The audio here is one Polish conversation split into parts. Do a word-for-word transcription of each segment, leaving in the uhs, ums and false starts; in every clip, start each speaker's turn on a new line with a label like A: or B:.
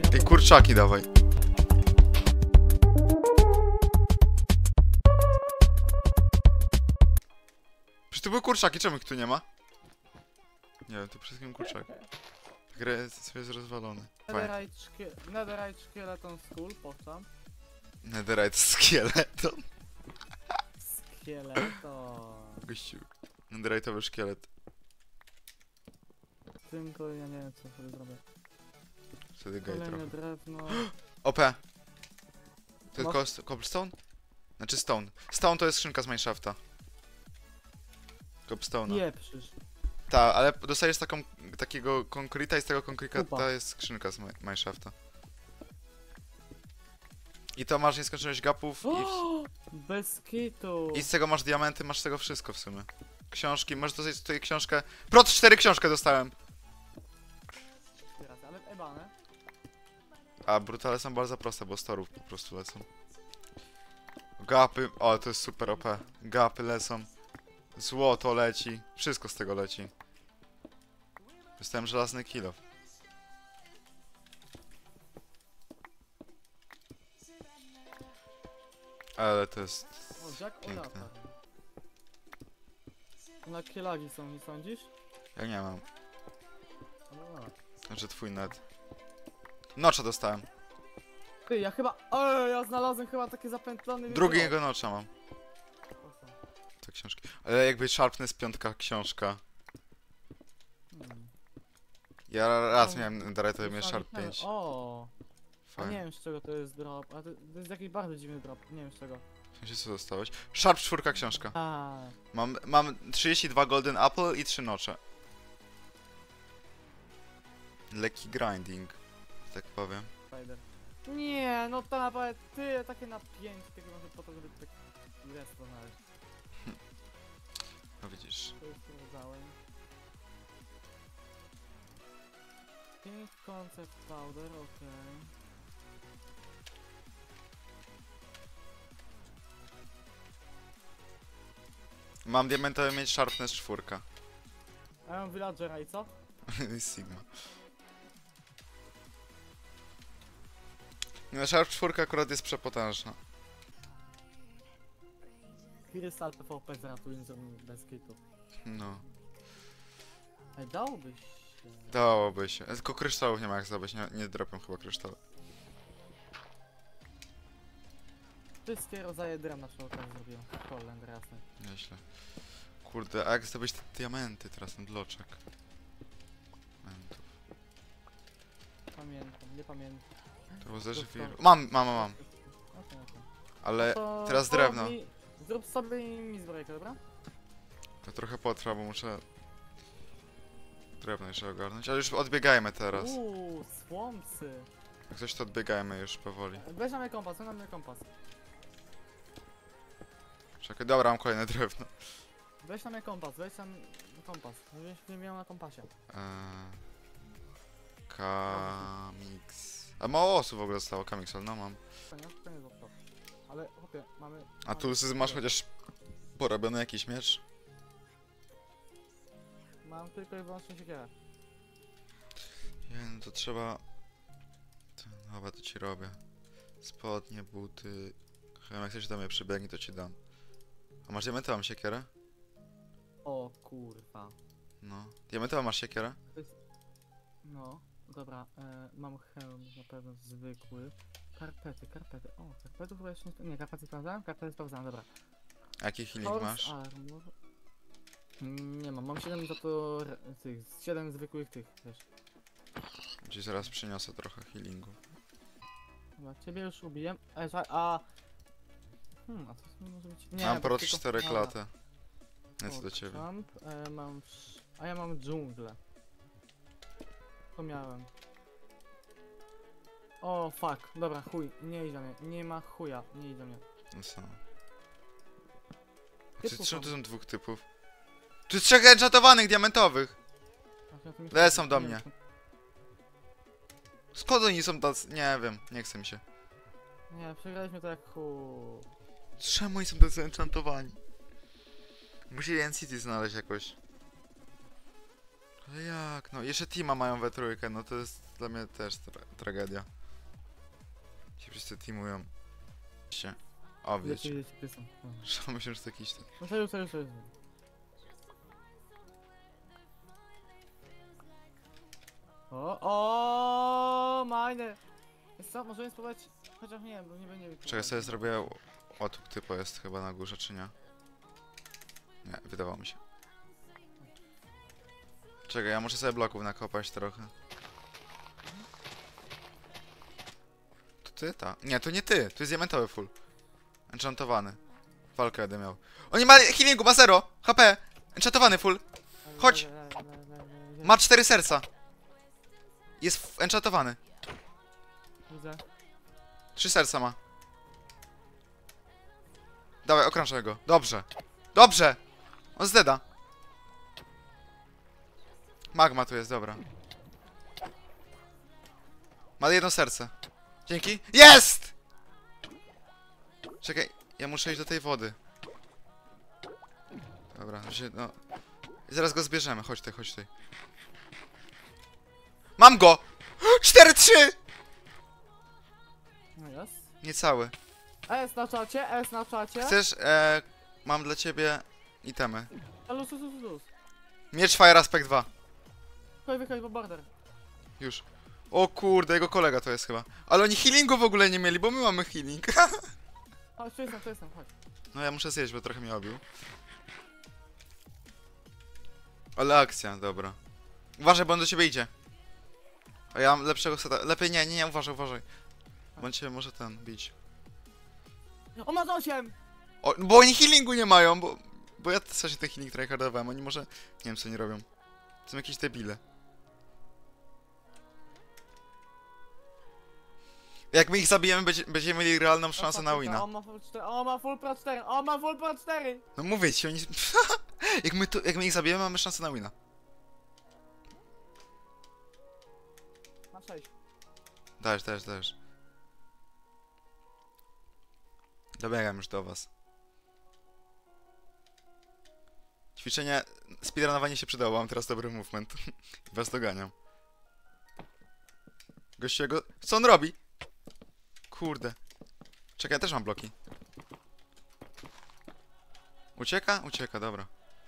A: Ej, kurczaki dawaj. Przecież tu były kurczaki, czemu ich tu nie ma? Nie wiem, tu wszystkim kurczak. Gra jest, sobie jest rozwalony.
B: Netherite, szkie Netherite Skeleton Skull, powtarzam.
A: Netherite skeleton.
B: Skeleton.
A: Gościu. Netherite'owy szkielet.
B: Tylko ja nie wiem co sobie zrobię.
A: Wtedy gej
B: Kolejne
A: trochę.
B: drewno.
A: O P. To
B: Masz-
A: jest cobblestone? Znaczy stone. Stone to jest skrzynka z mineshafta. Cobblestone'a.
B: Nie przysz.
A: Tak, ale dostajesz taką, takiego konkreta i z tego konkreta
B: Kupa.
A: jest skrzynka z mi- mineshafta. I to masz nieskończoność gapów i,
B: O! Bez kitu.
A: i z tego masz diamenty, masz z tego wszystko w sumie. Książki, możesz dostać tutaj książkę. Prot cztery książkę dostałem!
B: Teraz, ale ebane.
A: A brutale są bardzo proste, bo z torów po prostu lecą. Gapy, o to jest super O P. Gapy lecą. Złoto leci, wszystko z tego leci. Dostałem żelazny kilo. Ale to jest
B: O, Jack
A: piękne.
B: O'Rapper. Na kielagi są, nie sądzisz?
A: Ja nie mam.
B: O.
A: Znaczy twój net. Nocza dostałem.
B: Ty, ja chyba... Ej, ja znalazłem chyba takie zapętlone...
A: Drugiego nocza mam.
B: Proszę.
A: Te książki. Ale jakby Sharpness piątka książka.
B: Hmm.
A: Ja raz
B: O,
A: miałem Dareta miałem
B: Myślałem,
A: Sharp
B: że-
A: pięć.
B: O, a
A: Fajnie.
B: nie wiem z czego to jest drop, a to, to jest jakiś bardzo dziwny drop, nie wiem z czego.
A: W sensie co dostałeś? Sharp czwórka książka.
B: A,
A: Mam, mam trzydzieści dwa Golden Apple i trzy nocze. Lekki grinding, że tak powiem.
B: spider. Nie, no to naprawdę ty, takie napięcie, takie może po to, żeby tak resto znaleźć.
A: No widzisz.
B: To już sprawdzałem. Pink Concept Powder, okej.
A: Mam diamentowy mieć Sharpness czwórka.
B: A ja mam Villagera i co?
A: Sigma. No Sharp czwórka akurat jest przepotężna.
B: Crystal P V P zratując bez kitu.
A: No.
B: Ej, dałoby się...
A: Dałoby się. Tylko kryształów nie ma jak zdobyć, nie, nie dropią chyba kryształy.
B: Wszystkie rodzaje drewna przy okazji zrobiłem. Holend, jasne.
A: Nieźle. Kurde, a jak zdobyć te diamenty teraz, ten bloczek? Diamentów.
B: Pamiętam, nie pamiętam.
A: To było ze
B: Zrób
A: żywir...
B: to.
A: Mam, mam, mam, mam.
B: Okej, okej.
A: Ale
B: To
A: teraz
B: zrób
A: drewno.
B: Mi, zrób sobie mi zbrojkę, dobra?
A: To trochę potrwa, bo muszę... Drewno jeszcze ogarnąć, ale już odbiegajmy teraz.
B: Uuu, słomcy.
A: Jak coś to odbiegajmy już powoli.
B: Weź na mnie kompas, weź na mnie kompas.
A: Czekaj, dobra, mam kolejne drewno.
B: Weź na mnie kompas, weź na mnie kompas. Żebyś nie miał na kompasie.
A: Eee... Kamix... A mało osób w ogóle zostało Kamixol, no mam.
B: To nie, to nie zostało. Ale chłopie, mamy...
A: A
B: mamy-
A: tu sy- masz chociaż porobiony jakiś miecz?
B: Mam tylko i wyłącznie siekierę.
A: Nie, no to trzeba... To, dobra, to ci robię. Spodnie, buty... Chyba jak ktoś do mnie przybiegnie, to ci dam. A masz diamentową siekierę?
B: O kurwa.
A: No. Diamentową masz siekierę?
B: No, dobra, e, mam hełm na pewno zwykły. Karpety, karpety, o, karpetów chyba jeszcze nie... Nie, karpety sprawdzałem? Karpety sprawdzałem, dobra.
A: A jaki healing
B: Horse
A: masz?
B: Armor. Nie mam, mam siedem za to re- tych, siedem zwykłych tych, wiesz.
A: Ci zaraz przyniosę trochę healingu.
B: Chyba ciebie już ubiłem. E, ża- a... Hmm, a co to może być? Nie,
A: Mam
B: to
A: prot
B: tylko-
A: cztery
B: dobra.
A: klatę. Lecę do ciebie.
B: Jump, e, mam... sz- A ja mam dżunglę. To miałem. O, fuck, dobra, chuj, nie idź do mnie, nie ma chuja, nie idź do mnie.
A: No co?
B: Typów
A: Czy, czemu
B: mam.
A: tu są dwóch typów? Tu jest trzech enchatowanych diamentowych!
B: Znaczy, na tym już-
A: Lecą do
B: nie
A: mnie.
B: wiem,
A: Skąd oni są tacy? Nie wiem, nie chcę mi się.
B: Nie, przegraliśmy to jak chuj.
A: Czemu oni są tacy enchantowani? Musieli N City znaleźć jakoś. Ale jak? No, jeszcze teama mają we trójkę, no to jest dla mnie też tra tragedia. Ci wszyscy teamują. Się. O,
B: Gdzie
A: wiecie.
B: ci gdzie są? O.
A: Myślę, że to jakiś ten.
B: No serio, serio, serio. O, o, mine. Jest co, możemy spróbować, chociaż nie wiem, bo nie będzie...
A: Czekaj, sobie zrobię... O, tu typo jest chyba na górze, czy nie? Nie, wydawało mi się. Czekaj, ja muszę sobie bloków nakopać trochę. To ty? Ta. Nie, to nie ty. To jest diamentowy full. Enchantowany. Walkę będę miał. O, nie ma healingu, ma zero! H P! Enchantowany full. Chodź. Ma cztery serca. Jest enchantowany.
B: Widzę.
A: Trzy serca ma. Dawaj, okrążę go. Dobrze. Dobrze! On zdeda. Magma tu jest, dobra. Ma jedno serce. Dzięki. Jest! Czekaj, ja muszę iść do tej wody. Dobra, to się, no... I zaraz go zbierzemy, chodź tutaj, chodź tutaj. Mam go! cztery trzy!
B: No jest.
A: Niecały.
B: S na czacie, S na czacie.
A: Chcesz, e, mam dla ciebie itemy.
B: A luz, luz, luz, luz.
A: Miecz Fire Aspect dwa.
B: Chodź, wychodź, bo border.
A: Już. O kurde, jego kolega to jest chyba. Ale oni healingu w ogóle nie mieli, bo my mamy healing.
B: Chodź, tu jestem, tu jestem, chodź.
A: No ja muszę zjeść, bo trochę mnie obił. Ale akcja, dobra. Uważaj, bo on do ciebie idzie. A ja mam lepszego seta. Lepiej nie, nie, nie, uważaj, uważaj. Bo on cię może ten bić.
B: O, ma osiem!
A: O, bo oni healingu nie mają, bo... Bo ja też ten healing tryhardowałem, oni może... Nie wiem co nie robią. To są jakieś debile. Jak my ich zabijemy, będzie, będziemy mieli realną szansę na wina.
B: On ma full cztery, on ma full pro cztery, on ma full pro cztery!
A: No mówię ci, oni... jak, my tu, jak my ich zabijemy, mamy szansę na wina.
B: Ma sześć.
A: Dajesz, dajesz, dajesz. Dobiegam już do was. Ćwiczenie, speedrunowanie się przydało, mam teraz dobry movement. I was doganiam. Gościu jego... Co on robi? Kurde. Czekaj, ja też mam bloki. Ucieka? Ucieka, dobra.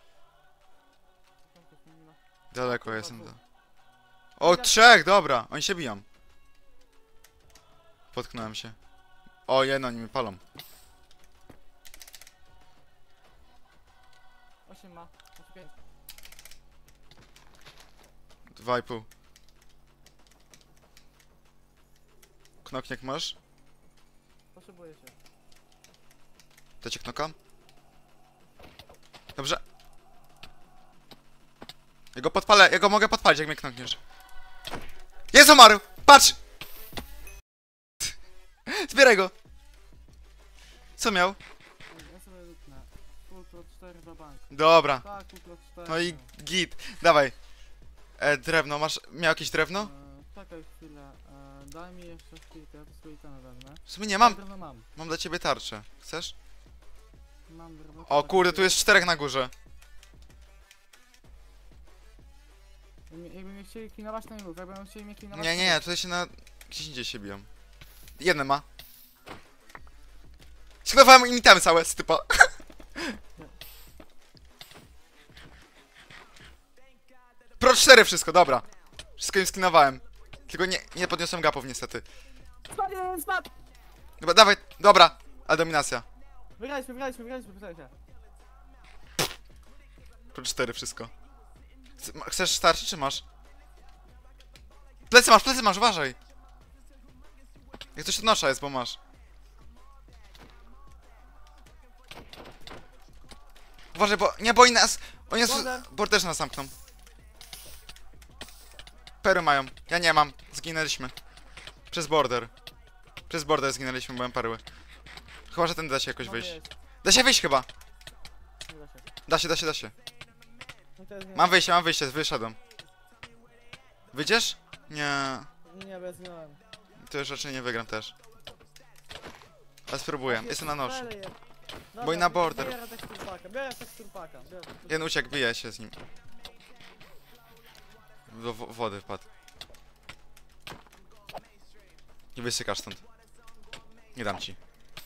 A: Daleko jestem. Do... O, trzech, dobra. Oni się biją. Potknąłem się. O, jedno, oni mnie palą.
B: osiem ma, osiem pięć.
A: Dwa i pół. Knokniak masz?
B: Potrzebuję się.
A: To cię knokam? Dobrze. Ja go podpalę, ja go mogę podpalić, jak mnie knokniesz. Jest umarł! Patrz! Zbieraj go! Co miał?
B: Ja sobie luknę. Full pro cztery do banku.
A: Dobra.
B: Tak, full pro cztery.
A: No i git. Dawaj. E, drewno, masz... Miał jakieś drewno?
B: E, czekaj chwilę, e, daj mi jeszcze chwilkę, ja to sobie ten wezmę.
A: W sumie nie, mam.
B: Drewno mam.
A: Mam dla ciebie tarczę. Chcesz?
B: Mam drewno.
A: O kurde, tu jest czterech na górze.
B: Jakby jakby mnie chcieli klinować, to nie mów. Jakby chcieli mnie klinować,
A: Nie,
B: to
A: nie, nie,
B: mów.
A: tutaj się na... Gdzieś indziej się biją. Jeden ma. Sklewałem imitamy całe z typa. Pro cztery wszystko, dobra. Wszystko im skinowałem. Tylko nie, nie podniosłem gapów niestety.
B: Spadł, jeden spadł!
A: Dobra, dawaj, dobra. A dominacja.
B: Wygraliśmy, wygraliśmy, wygraliśmy, wygraliśmy.
A: Pro cztery wszystko. Chce- ma- Chcesz starczy czy masz? Plecy masz, plecy masz, uważaj. Jak coś odnosza jest, bo masz. Uważaj, bo... Nie, bo oni nas... Oni nas...
B: Border.
A: Borderzy nas zamkną. Pery mają. Ja nie mam. Zginęliśmy. Przez border. Przez border zginęliśmy, bo mam perły. Chyba, że ten da się jakoś
B: Mogę
A: wyjść.
B: jeść.
A: Da się wyjść chyba.
B: Nie da się.
A: Da się, da się, da się.
B: No to jest nie.
A: Mam wyjście, mam wyjście, wyszedłem. Wyjdziesz? Nie.
B: Nie, bez miałem.
A: To już raczej nie wygram też. Ale spróbuję. Jestem na noż.
B: Dobra,
A: i na border.
B: Biorę teksturpaka, biorę teksturpaka. biorę teksturpaka.
A: Jeden uciekł, bije się z nim. Do wo wody wpadł. Nie wysykasz stąd. Nie dam ci.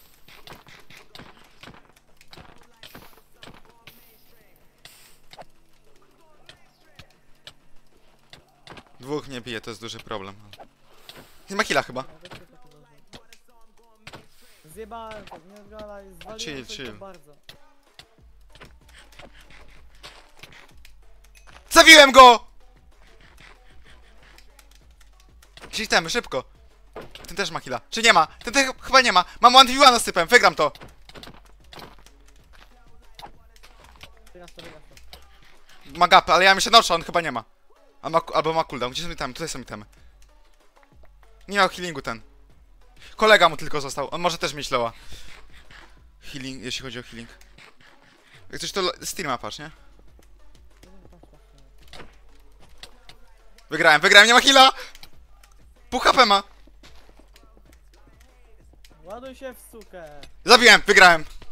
A: Dwóch nie bije, to jest duży problem. Nie ma killa chyba.
C: Nawet się tak uważam. Zjebałem to, nie zgadaj, zwaliłem
A: Chill,
C: coś
A: chill.
C: to bardzo.
A: Zabiłem go! Gdzieś temy, szybko. Ten też ma killa. Czy nie ma? Ten też chyba nie ma. Mam one v one z typem, wygram to.
C: Wyraz to, wyraz to.
A: Ma gapę, ale ja myślę noszę, on chyba nie ma. A ma, albo ma cooldown. Gdzie są itemy? Tutaj są itemy. Nie miał healingu ten. Kolega mu tylko został. On może też mieć loa. Healing, jeśli chodzi o healing. Jak coś to lo- Steam patrz, nie? Wygrałem, wygrałem, nie ma heala! Pół H P ma.
C: Ładuj się w sukę.
A: Zabiłem, wygrałem.